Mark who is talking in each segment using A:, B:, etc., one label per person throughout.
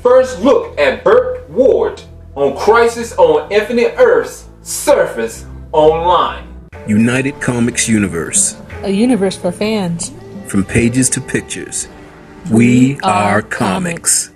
A: First look at Burt Ward on Crisis on Infinite Earth's Surface Online.
B: United Comics Universe.
C: A universe for fans.
B: From pages to pictures, we are comics.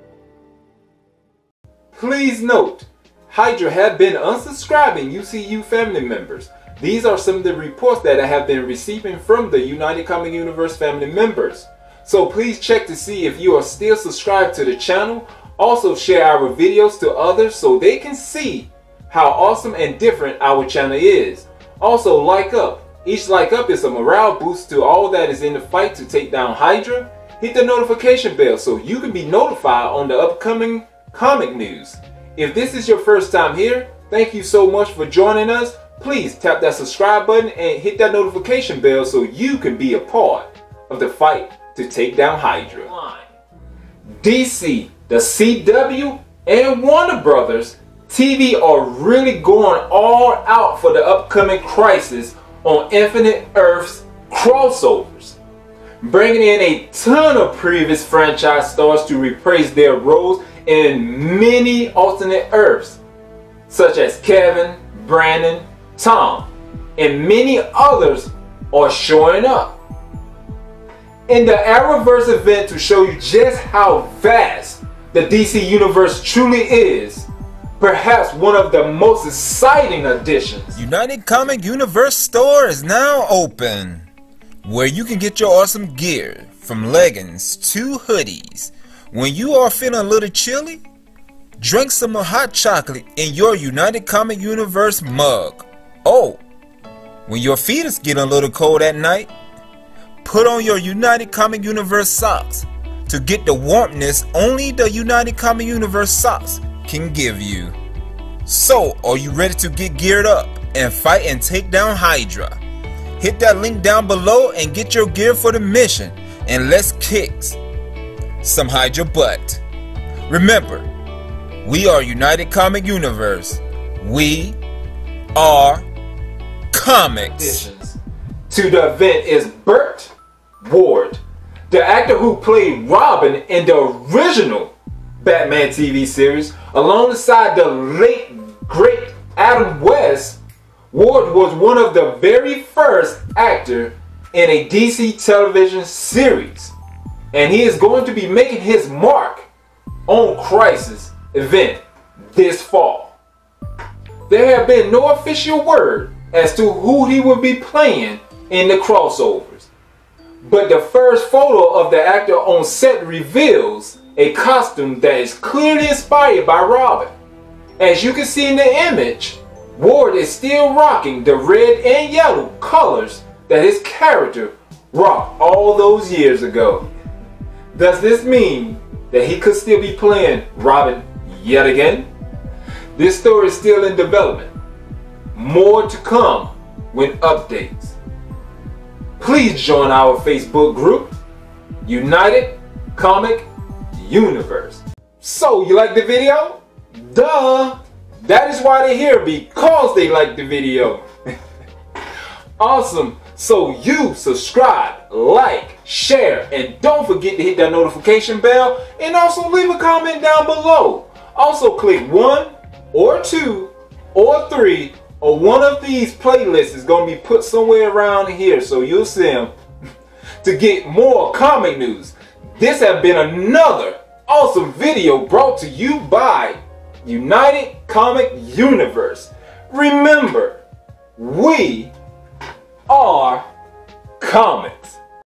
A: Please note, Hydra have been unsubscribing UCU family members. These are some of the reports that I have been receiving from the United Comic Universe family members. So please check to see if you are still subscribed to the channel. Also share our videos to others so they can see how awesome and different our channel is. Also like up. Each like up is a morale boost to all that is in the fight to take down Hydra. Hit the notification bell so you can be notified on the upcoming comic news. If this is your first time here, thank you so much for joining us. Please tap that subscribe button and hit that notification bell so you can be a part of the fight to take down Hydra. DC, the CW, and Warner Brothers TV are really going all out for the upcoming Crisis on Infinite Earth's crossovers, bringing in a ton of previous franchise stars to reprise their roles in many alternate Earths, such as Kevin, Brandon, Tom, and many others are showing up. In the Arrowverse event to show you just how vast the DC Universe truly is, perhaps one of the most exciting additions.
D: United Comic Universe store is now open, where you can get your awesome gear, from leggings to hoodies. When you are feeling a little chilly, drink some hot chocolate in your United Comic Universe mug. Oh, when your feet is getting a little cold at night, put on your United Comic Universe socks to get the warmness only the United Comic Universe socks can give you. So, are you ready to get geared up and fight and take down Hydra? Hit that link down below and get your gear for the mission, and let's kick some Hydra butt. Remember, we are United Comic Universe. We are comics.
A: To the event is Burt Ward, the actor who played Robin in the original Batman TV series, alongside the late great Adam West. Ward was one of the very first actors in a DC television series, and he is going to be making his mark on Crisis event this fall. There have been no official word as to who he will be playing in the crossovers, but the first photo of the actor on set reveals a costume that is clearly inspired by Robin. As you can see in the image, Ward is still rocking the red and yellow colors that his character rocked all those years ago. Does this mean that he could still be playing Robin yet again? This story is still in development. More to come with updates. Please join our Facebook group, United Comic Universe. So, you like the video? Duh! That is why they're here, because they like the video. Awesome. So you subscribe, like, share, and don't forget to hit that notification bell, and also leave a comment down below. Also click 1 or 2 or 3 or one of these playlists is going to be put somewhere around here, so you'll see them to get more comic news. This has been another awesome video brought to you by United Comic Universe. Remember, we are comics.